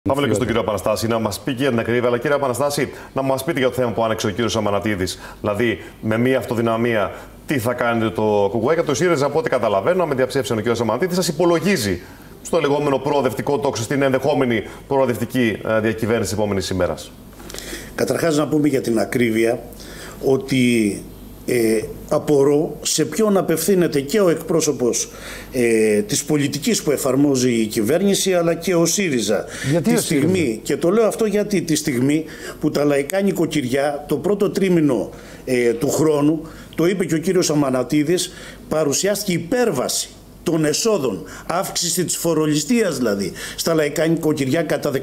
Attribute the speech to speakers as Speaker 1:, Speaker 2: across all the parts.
Speaker 1: Πάμε και στον κύριο Επαναστάση να μας πει και για την ακρίβεια, αλλά κύριε Επαναστάση, να μας πείτε για το θέμα που άνοιξε ο κύριος Αμανατίδης. Δηλαδή, με μία αυτοδυναμία, τι θα κάνετε το ΚΚΕ και το ΣΥΡΙΖΑ, από ό,τι καταλαβαίνω, με διαψεύσεων ο κύριος Αμανατίδης, σας υπολογίζει στο λεγόμενο προοδευτικό τόξο, στην ενδεχόμενη προοδευτική διακυβέρνηση της επόμενης ημέρας.
Speaker 2: Καταρχάς, να πούμε για την ακρίβεια ότι απορώ σε ποιον απευθύνεται και ο εκπρόσωπος της πολιτικής που εφαρμόζει η κυβέρνηση, αλλά και ο ΣΥΡΙΖΑ.
Speaker 3: Γιατί
Speaker 2: τη στιγμή, και το λέω αυτό γιατί τη στιγμή που τα λαϊκά νοικοκυριά το πρώτο τρίμηνο του χρόνου, το είπε και ο κύριος Αμανατίδης, παρουσιάστηκε υπέρβαση των εσόδων, αύξηση της φορολιστίας δηλαδή στα λαϊκά νοικοκυριά κατά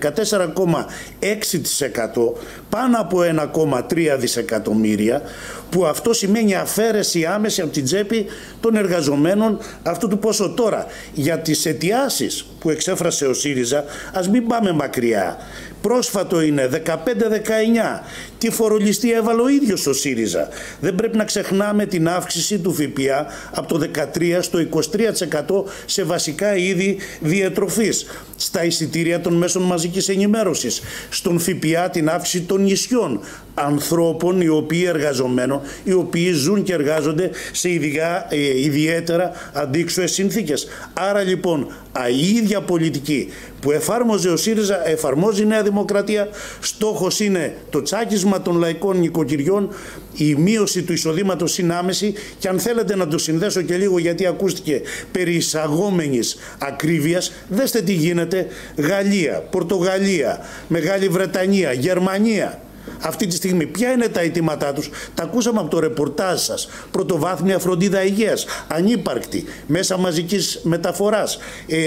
Speaker 2: 14,6%, πάνω από 1,3 δισεκατομμύρια, που αυτό σημαίνει αφαίρεση άμεση από την τσέπη των εργαζομένων αυτού του ποσό. Τώρα, για τις αιτιάσεις που εξέφρασε ο ΣΥΡΙΖΑ, ας μην πάμε μακριά. Πρόσφατο είναι 15-19. Τι φορολιστία έβαλε ο ίδιος ο ΣΥΡΙΖΑ. Δεν πρέπει να ξεχνάμε την αύξηση του ΦΠΑ από το 13% στο 23% σε βασικά είδη διατροφής, στα εισιτήρια των μέσων μαζικής ενημέρωσης, στον ΦΠΑ την αύξηση των νησιών, ανθρώπων οι οποίοι εργαζομένων, οι οποίοι ζουν και εργάζονται σε ιδιαίτερα αντίξωες συνθήκες. Άρα λοιπόν η ίδια πολιτική που εφάρμοζε ο ΣΥΡΙΖΑ εφαρμόζει η Νέα Δημοκρατία. Στόχος είναι το τσάκισμα των λαϊκών νοικοκυριών, η μείωση του εισοδήματος είναι άμεση, και αν θέλετε να το συνδέσω και λίγο, γιατί ακούστηκε περί εισαγόμενης ακρίβειας, δέστε τι γίνεται. Γαλλία, Πορτογαλία, Μεγάλη Βρετανία, Γερμανία. Αυτή τη στιγμή ποια είναι τα αιτήματά τους? Τα ακούσαμε από το ρεπορτάζ σας. Πρωτοβάθμια φροντίδα υγείας, ανύπαρκτη, μέσα μαζικής μεταφοράς,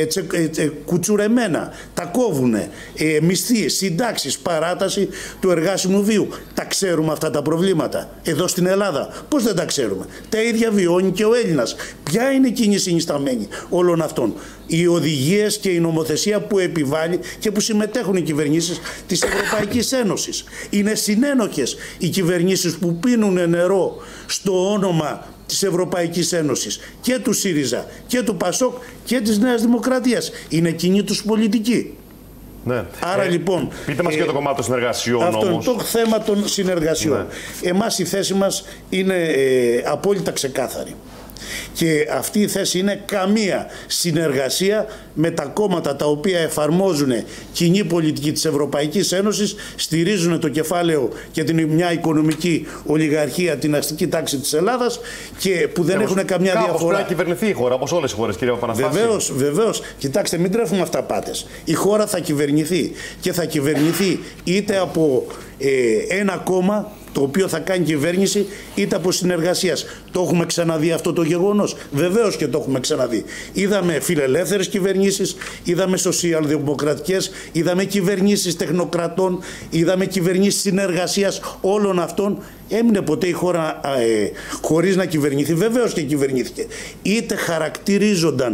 Speaker 2: κουτσουρεμένα, τα κόβουνε, μισθοί, συντάξεις, παράταση του εργάσιμου βίου. Τα ξέρουμε αυτά τα προβλήματα εδώ στην Ελλάδα? Πώς δεν τα ξέρουμε? Τα ίδια βιώνει και ο Έλληνας. Ποια είναι η κοινή συνισταμένη όλων αυτών? Οι οδηγίες και η νομοθεσία που επιβάλλει και που συμμετέχουν οι κυβερνήσεις της Ευρωπαϊκής Ένωσης. Είναι συνένοχες οι κυβερνήσεις που πίνουν νερό στο όνομα της Ευρωπαϊκής Ένωσης, και του ΣΥΡΙΖΑ και του ΠΑΣΟΚ και της Νέας Δημοκρατίας. Είναι κοινή τους πολιτική.
Speaker 1: Ναι.
Speaker 2: Άρα λοιπόν,
Speaker 1: πείτε μας και το κομμάτι των συνεργασιών.
Speaker 2: Αυτό
Speaker 1: όμως
Speaker 2: είναι το θέμα των συνεργασιών. Ναι. Εμάς η θέση μας είναι απόλυτα ξεκάθαρη. Και αυτή η θέση είναι καμία συνεργασία με τα κόμματα τα οποία εφαρμόζουν κοινή πολιτική της Ευρωπαϊκής Ένωσης, στηρίζουν το κεφάλαιο και μια οικονομική ολιγαρχία, την αστική τάξη της Ελλάδας, και που δεν έχουν καμιά διαφορά.
Speaker 1: Πρέπει να κυβερνηθεί η χώρα, όπως όλες οι χώρες, κύριε Επαναστάση.
Speaker 2: Βεβαίως. Κοιτάξτε, μην τρέφουμε αυταπάτες. Η χώρα θα κυβερνηθεί, και θα κυβερνηθεί είτε από ένα κόμμα το οποίο θα κάνει κυβέρνηση, είτε από συνεργασίας. Το έχουμε ξαναδεί αυτό το γεγονός? Βεβαίως και το έχουμε ξαναδεί. Είδαμε φιλελεύθερες κυβερνήσεις, είδαμε σοσιαλδημοκρατικές, είδαμε κυβερνήσεις τεχνοκρατών, είδαμε κυβερνήσεις συνεργασίας. Όλων αυτών έμεινε ποτέ η χώρα χωρίς να κυβερνηθεί? Βεβαίως και κυβερνήθηκε. Είτε χαρακτηρίζονταν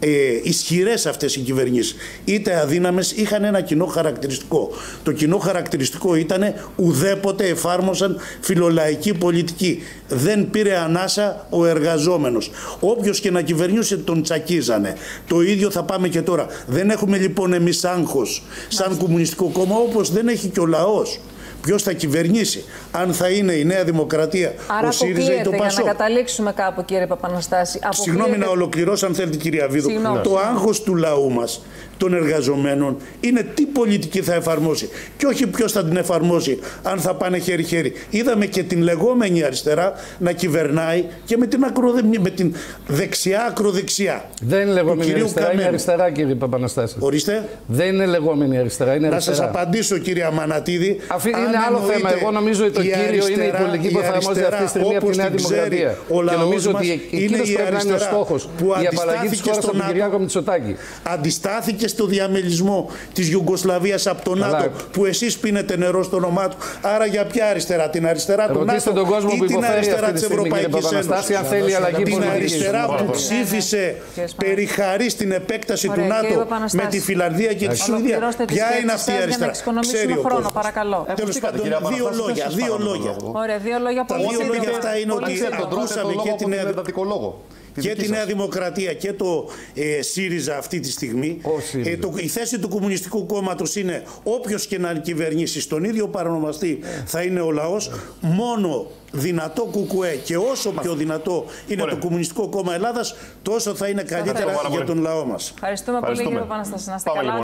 Speaker 2: ισχυρές αυτές οι κυβερνήσεις, είτε αδύναμες, είχαν ένα κοινό χαρακτηριστικό. Το κοινό χαρακτηριστικό ήταν ουδέποτε εφάρμοσαν φιλολαϊκή πολιτική. Δεν πήρε ανάσα ο εργαζόμενος. Όποιος και να κυβερνούσε τον τσακίζανε. Το ίδιο θα πάμε και τώρα. Δεν έχουμε λοιπόν εμείς άγχος σαν Κομμουνιστικό Κόμμα, όπως δεν έχει και ο λαός. Ποιος θα κυβερνήσει? Αν θα είναι η Νέα Δημοκρατία,
Speaker 4: άρα
Speaker 2: ο ΣΥΡΙΖΑ ή το ΠΑΣΟΚ?
Speaker 4: Για να καταλήξουμε κάπου, κύριε Παπαναστάση.
Speaker 2: Συγγνώμη, να ολοκληρώσω αν θέλετε, κυρία Βίδου. Το άγχος του λαού μας, των εργαζομένων, είναι τι πολιτική θα εφαρμόσει, και όχι ποιος θα την εφαρμόσει, αν θα πάνε χέρι-χέρι. Είδαμε και την λεγόμενη αριστερά να κυβερνάει και με την δεξιά-ακροδεξιά.
Speaker 3: Δεν είναι λεγόμενη αριστερά, είναι αριστερά, κύριε Παπαναστάση.
Speaker 2: Ορίστε.
Speaker 3: Δεν είναι λεγόμενη αριστερά, είναι αριστερά.
Speaker 2: Να σας απαντήσω, κύριε Αμανατίδη.
Speaker 3: Είναι άλλο θέμα. Εγώ νομίζω ότι το κύριο είναι η πολιτική που εφαρμόζεται αυτή τη στιγμή από τη Νέα Δημοκρατία. Και νομίζω ότι εκείνος πρέπει να είναι ο στόχος, η απαλλαγή της χώρας από τον Κυριάκο Μητσοτάκη.
Speaker 2: Αντιστάθηκε στο διαμελισμό της Ιουγκοσλαβίας από τον ΝΑΤΟ, που εσείς πίνετε νερό στο όνομά του. Άρα για ποια αριστερά? Την αριστερά του ΝΑΤΟ
Speaker 3: τον κόσμο
Speaker 2: ή
Speaker 3: που
Speaker 2: την αριστερά της Ευρωπαϊκής Ένωσης?
Speaker 3: Αν θέλει αλλαγή
Speaker 2: την
Speaker 3: πολιτικής.
Speaker 2: αριστερά που ψήφισε περί χαρί στην επέκταση του ΝΑΤΟ με τη Φιλανδία και τη Σουηδία. Ποια είναι αυτή η αριστερά?
Speaker 4: Ξέρει ο κόσμος. Παρακαλώ.
Speaker 2: Τέλος πάντων, δύο λόγια.
Speaker 4: Ωραία, δύο λόγια.
Speaker 2: Τα δύο λόγια αυτά είναι ότι ακούσαμε και την Νέα και τη Νέα Δημοκρατία και το ΣΥΡΙΖΑ αυτή τη στιγμή. Η θέση του Κομμουνιστικού Κόμματος είναι όποιος και να κυβερνήσει, στον ίδιο παρονομαστή θα είναι ο λαός. Μόνο δυνατό ΚΚΕ, και όσο πιο δυνατό είναι το Κομμουνιστικό Κόμμα Ελλάδας, τόσο θα είναι καλύτερα για τον λαό μας.
Speaker 4: Ευχαριστούμε πολύ, κύριε Παπαναστάση. Να είστε καλά.